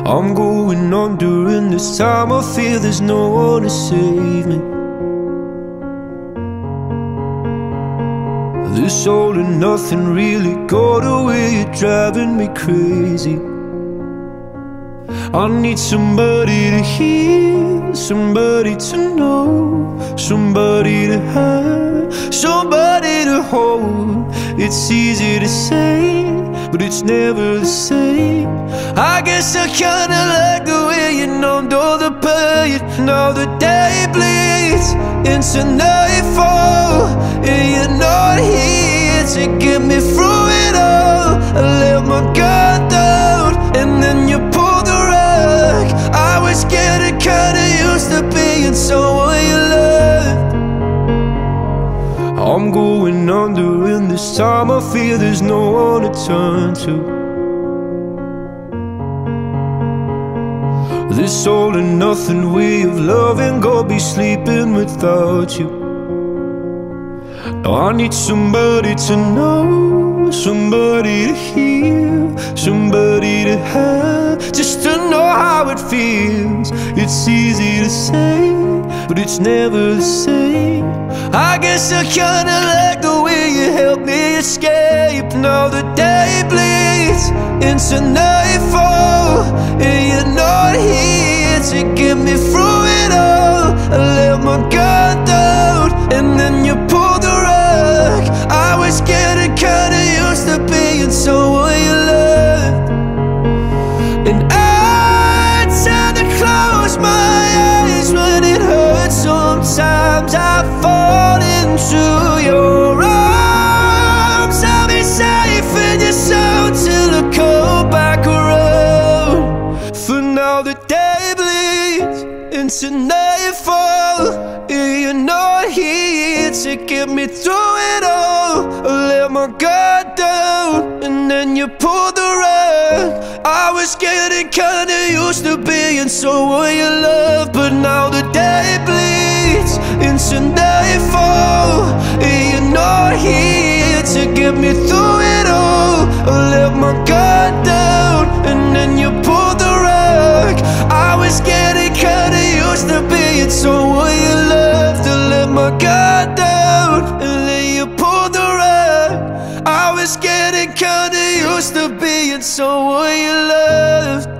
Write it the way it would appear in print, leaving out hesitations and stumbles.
I'm going on during this time. I feel there's no one to save me. This all and nothing really got away. You're driving me crazy. I need somebody to hear, somebody to know, somebody to have, somebody to hold. It's easy to say, but it's never the same. I guess I kinda like the way you numbed all the pain. Now the day bleeds into nightfall, and you're not here to get me through it all. I let my guard down, and then you pulled the rug. I was getting kinda used to being someone you loved. I'm going under in this time. I feel there's no one to turn to. This all and nothing way of loving, go be sleeping without you. Now I need somebody to know, somebody to hear, somebody to have, just to know how it feels. It's easy to say, but it's never the same. I guess I kinda like the way you help me escape. Now the day bleeds into nightfall, and you're not here to get me through it all. I let my guard down, and then you pulled the rug. I was getting kinda used to being someone you loved. And I tend to close my eyes when it hurts. Sometimes I fall into your arms. I'll be safe in your soul till I come back around. For now the day bleeds into nightfall, and you're not here to get me through it all. I let my guard down, and then you pulled the rug. I was getting kinda used to being someone you love, but now the day bleeds into nightfall, and you're not here to get me through it all. I let my guard down, and then you pulled the rug. I was getting kinda used to being someone you loved. I let my guard down, and then you pulled the rug. I was getting kinda used to being someone you loved.